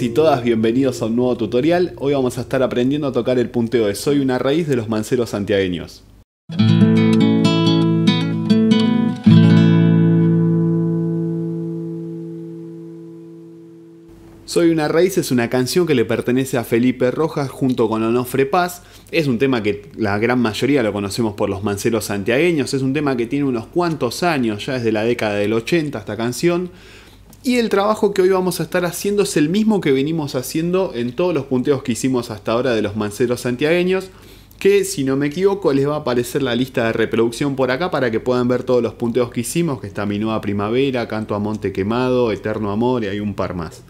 todos y todas, bienvenidos a un nuevo tutorial. Hoy vamos a estar aprendiendo a tocar el punteo de Soy una raíz de los manceros santiagueños. Soy una raíz es una canción que le pertenece a Felipe Rojas junto con Onofre Paz. Es un tema que la gran mayoría lo conocemos por los manceros santiagueños. Es un tema que tiene unos cuantos años, ya desde la década del 80 esta canción. Y el trabajo que hoy vamos a estar haciendo es el mismo que venimos haciendo en todos los punteos que hicimos hasta ahora de los manceros santiagueños, que si no me equivoco les va a aparecer la lista de reproducción por acá para que puedan ver todos los punteos que hicimos, que está Mi Nueva Primavera, Canto a Monte Quemado, Eterno Amor y hay un par más.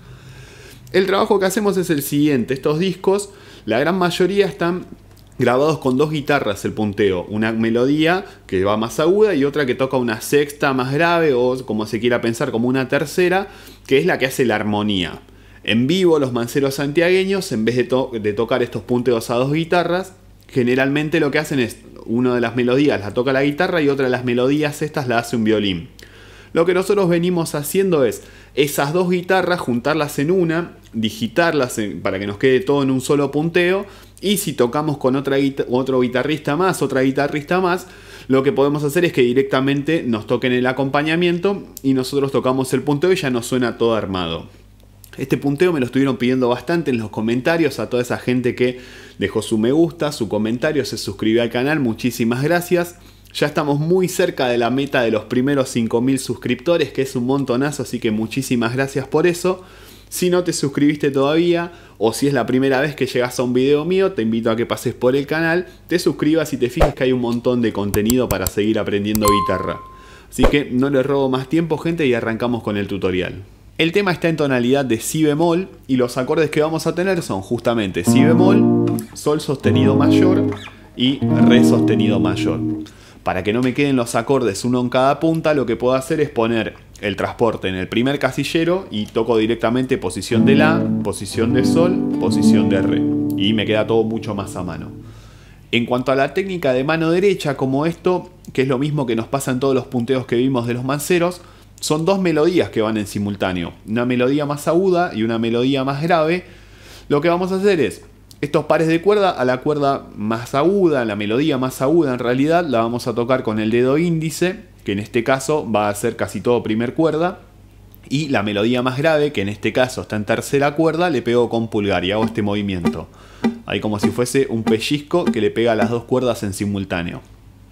El trabajo que hacemos es el siguiente. Estos discos, la gran mayoría están grabados con dos guitarras el punteo. Una melodía que va más aguda y otra que toca una sexta más grave o como se quiera pensar como una tercera, que es la que hace la armonía. En vivo los manceros santiagueños, en vez de tocar estos punteos a dos guitarras, generalmente lo que hacen es una de las melodías la toca la guitarra y otra de las melodías estas la hace un violín. Lo que nosotros venimos haciendo es esas dos guitarras, juntarlas en una, digitarlas para que nos quede todo en un solo punteo. Y si tocamos con otro guitarrista más, otra guitarrista más, lo que podemos hacer es que directamente nos toquen el acompañamiento y nosotros tocamos el punteo y ya nos suena todo armado. Este punteo me lo estuvieron pidiendo bastante en los comentarios, a toda esa gente que dejó su me gusta, su comentario, se suscribió al canal, muchísimas gracias. Ya estamos muy cerca de la meta de los primeros 5000 suscriptores, que es un montonazo, así que muchísimas gracias por eso. Si no te suscribiste todavía, o si es la primera vez que llegas a un video mío, te invito a que pases por el canal, te suscribas y te fijes que hay un montón de contenido para seguir aprendiendo guitarra. Así que no les robo más tiempo, gente, y arrancamos con el tutorial. El tema está en tonalidad de Si bemol, y los acordes que vamos a tener son justamente Si bemol, Sol sostenido mayor y Re sostenido mayor. Para que no me queden los acordes uno en cada punta, lo que puedo hacer es poner el transporte en el primer casillero y toco directamente posición de La, posición de Sol, posición de Re. Y me queda todo mucho más a mano. En cuanto a la técnica de mano derecha, como esto, que es lo mismo que nos pasa en todos los punteos que vimos de los manceros, son dos melodías que van en simultáneo. Una melodía más aguda y una melodía más grave. Lo que vamos a hacer es estos pares de cuerda a la cuerda más aguda, la melodía más aguda en realidad, la vamos a tocar con el dedo índice, que en este caso va a ser casi todo primer cuerda. Y la melodía más grave, que en este caso está en tercera cuerda, le pego con pulgar y hago este movimiento. Ahí como si fuese un pellizco que le pega a las dos cuerdas en simultáneo.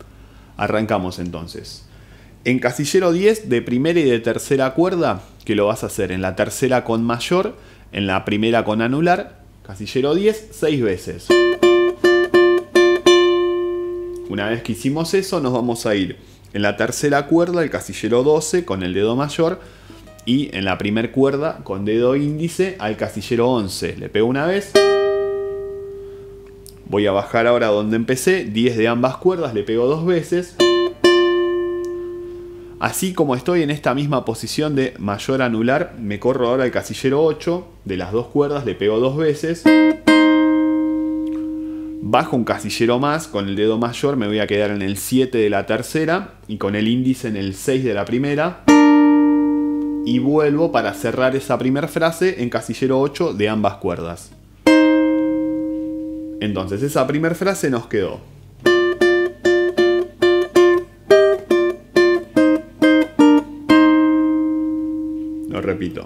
Arrancamos entonces. En casillero 10 de primera y de tercera cuerda, que lo vas a hacer en la tercera con mayor, en la primera con anular. Casillero 10, 6 veces. Una vez que hicimos eso, nos vamos a ir en la tercera cuerda, el casillero 12 con el dedo mayor, y en la primera cuerda con dedo índice al casillero 11. Le pego una vez. Voy a bajar ahora donde empecé, 10 de ambas cuerdas, le pego dos veces. Así como estoy en esta misma posición de mayor anular, me corro ahora al casillero 8, de las dos cuerdas le pego dos veces. Bajo un casillero más, con el dedo mayor me voy a quedar en el 7 de la tercera y con el índice en el 6 de la primera. Y vuelvo para cerrar esa primera frase en casillero 8 de ambas cuerdas. Entonces esa primera frase nos quedó. Lo repito.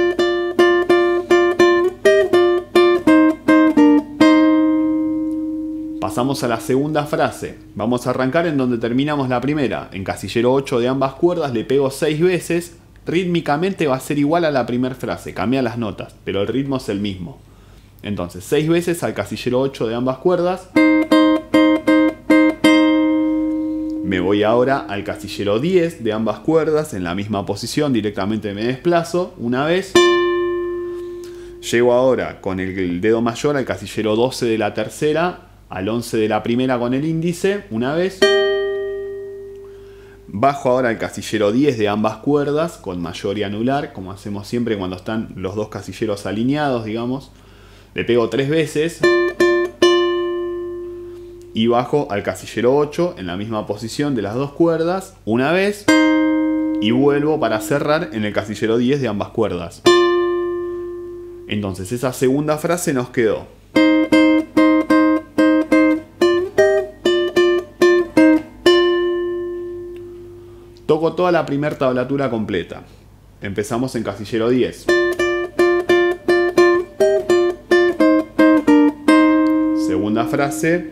Pasamos a la segunda frase. Vamos a arrancar en donde terminamos la primera. En casillero 8 de ambas cuerdas le pego 6 veces. Rítmicamente va a ser igual a la primera frase. Cambia las notas, pero el ritmo es el mismo. Entonces 6 veces al casillero 8 de ambas cuerdas. Me voy ahora al casillero 10 de ambas cuerdas, en la misma posición, directamente me desplazo una vez. Llego ahora con el dedo mayor al casillero 12 de la tercera, al 11 de la primera con el índice, una vez. Bajo ahora al casillero 10 de ambas cuerdas, con mayor y anular, como hacemos siempre cuando están los dos casilleros alineados, digamos. Le pego 3 veces. Y bajo al casillero 8 en la misma posición de las dos cuerdas una vez y vuelvo para cerrar en el casillero 10 de ambas cuerdas. Entonces esa segunda frase nos quedó. Toco toda la primera tablatura completa. Empezamos en casillero 10. Segunda frase.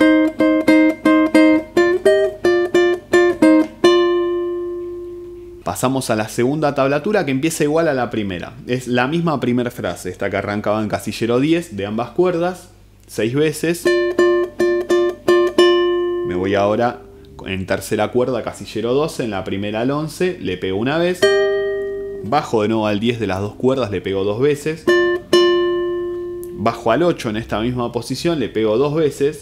Pasamos a la segunda tablatura que empieza igual a la primera. Es la misma primera frase, esta que arrancaba en casillero 10 de ambas cuerdas, 6 veces. Me voy ahora en tercera cuerda, casillero 12, en la primera al 11, le pego una vez. Bajo de nuevo al 10 de las dos cuerdas, le pego 2 veces. Bajo al 8 en esta misma posición, le pego 2 veces.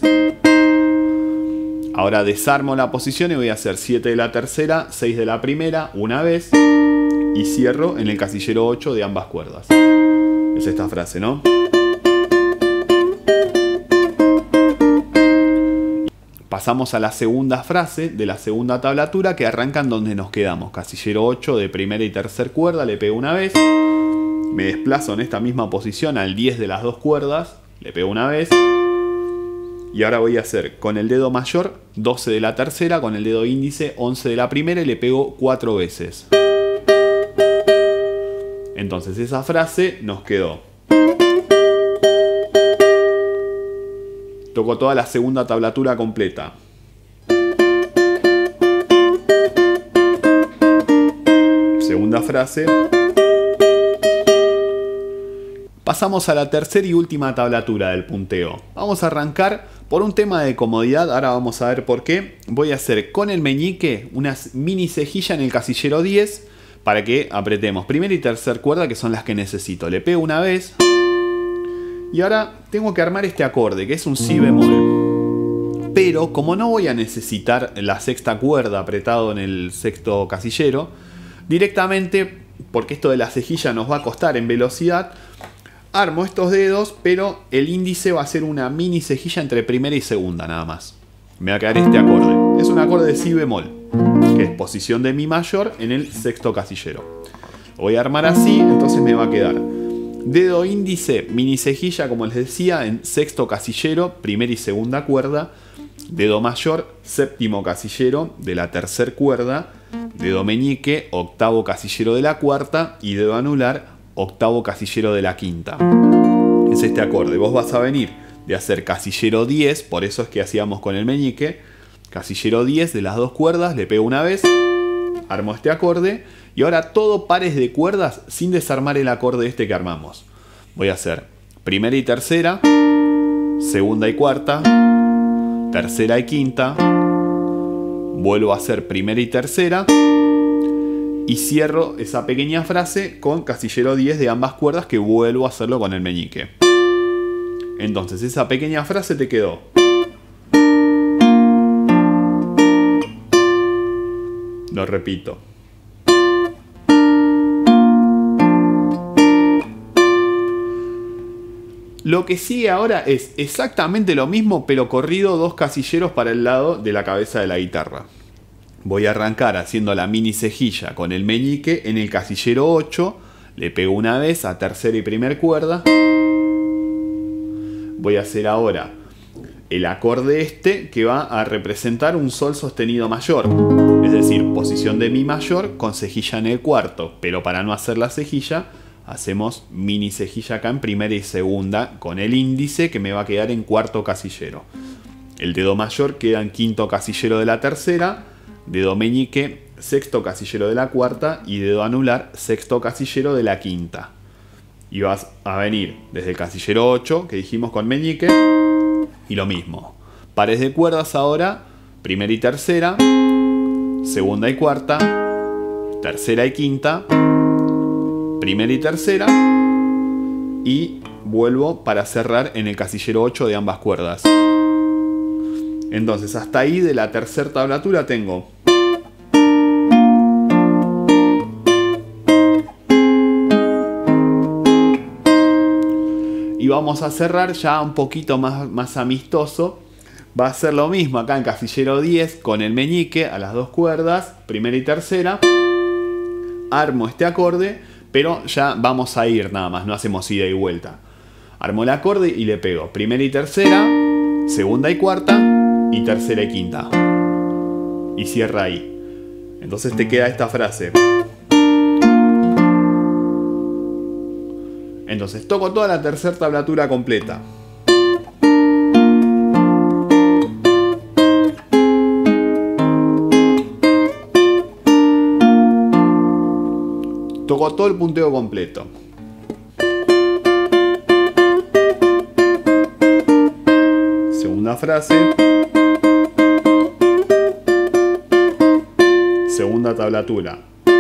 Ahora desarmo la posición y voy a hacer 7 de la tercera, 6 de la primera, una vez. Y cierro en el casillero 8 de ambas cuerdas. Es esta frase, ¿no? Pasamos a la segunda frase de la segunda tablatura que arranca en donde nos quedamos. Casillero 8 de primera y tercera cuerda, le pego una vez. Me desplazo en esta misma posición al 10 de las dos cuerdas, le pego una vez. Y ahora voy a hacer con el dedo mayor 12 de la tercera, con el dedo índice 11 de la primera y le pego 4 veces. Entonces esa frase nos quedó. Toco toda la segunda tablatura completa. Segunda frase. Pasamos a la tercera y última tablatura del punteo. Vamos a arrancar por un tema de comodidad, ahora vamos a ver por qué. Voy a hacer con el meñique una mini cejilla en el casillero 10 para que apretemos primera y tercera cuerda, que son las que necesito. Le pego una vez y ahora tengo que armar este acorde, que es un si bemol. Pero como no voy a necesitar la sexta cuerda apretado en el sexto casillero, directamente, porque esto de la cejilla nos va a costar en velocidad, armo estos dedos, pero el índice va a ser una mini cejilla entre primera y segunda nada más. Me va a quedar este acorde. Es un acorde de si bemol, que es posición de mi mayor en el sexto casillero. Lo voy a armar así, entonces me va a quedar dedo índice, mini cejilla, como les decía, en sexto casillero, primera y segunda cuerda. Dedo mayor, séptimo casillero de la tercera cuerda. Dedo meñique, octavo casillero de la cuarta. Y dedo anular, octavo casillero de la quinta. Es este acorde. Vos vas a venir de hacer casillero 10, por eso es que hacíamos con el meñique. Casillero 10 de las dos cuerdas, le pego una vez, armo este acorde. Y ahora todo pares de cuerdas sin desarmar el acorde este que armamos. Voy a hacer primera y tercera, segunda y cuarta, tercera y quinta. Vuelvo a hacer primera y tercera. Y cierro esa pequeña frase con casillero 10 de ambas cuerdas, que vuelvo a hacerlo con el meñique. Entonces esa pequeña frase te quedó. Lo repito. Lo que sigue ahora es exactamente lo mismo, pero corrido 2 casilleros para el lado de la cabeza de la guitarra. Voy a arrancar haciendo la mini cejilla con el meñique en el casillero 8. Le pego una vez a tercera y primera cuerda. Voy a hacer ahora el acorde este, que va a representar un sol sostenido mayor. Es decir, posición de mi mayor con cejilla en el cuarto. Pero para no hacer la cejilla, hacemos mini cejilla acá en primera y segunda con el índice, que me va a quedar en cuarto casillero. El dedo mayor queda en quinto casillero de la tercera. Dedo meñique, sexto casillero de la cuarta. Y dedo anular, sexto casillero de la quinta. Y vas a venir desde el casillero 8, que dijimos con meñique. Y lo mismo. Pares de cuerdas ahora. Primera y tercera. Segunda y cuarta. Tercera y quinta. Primera y tercera. Y vuelvo para cerrar en el casillero 8 de ambas cuerdas. Entonces hasta ahí de la tercera tablatura tengo. Y vamos a cerrar ya un poquito más amistoso. Va a ser lo mismo acá en casillero 10 con el meñique a las dos cuerdas, primera y tercera. Armo este acorde, Pero ya vamos a ir nada más, no hacemos ida y vuelta. Armo el acorde y le pego primera y tercera, segunda y cuarta y tercera y quinta. Y cierra ahí. Entonces te queda esta frase. Entonces toco toda la tercera tablatura completa. Toco todo el punteo completo. Segunda frase. Segunda tablatura.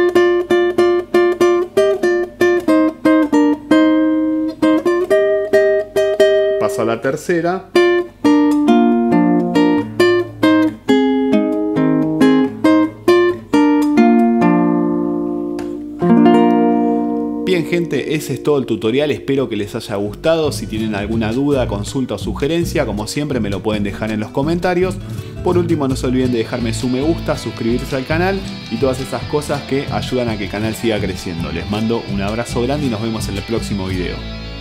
Paso a la tercera. Bien gente, ese es todo el tutorial, espero que les haya gustado. Si tienen alguna duda, consulta o sugerencia, como siempre me lo pueden dejar en los comentarios. Por último, no se olviden de dejarme su me gusta, suscribirse al canal y todas esas cosas que ayudan a que el canal siga creciendo. Les mando un abrazo grande y nos vemos en el próximo video.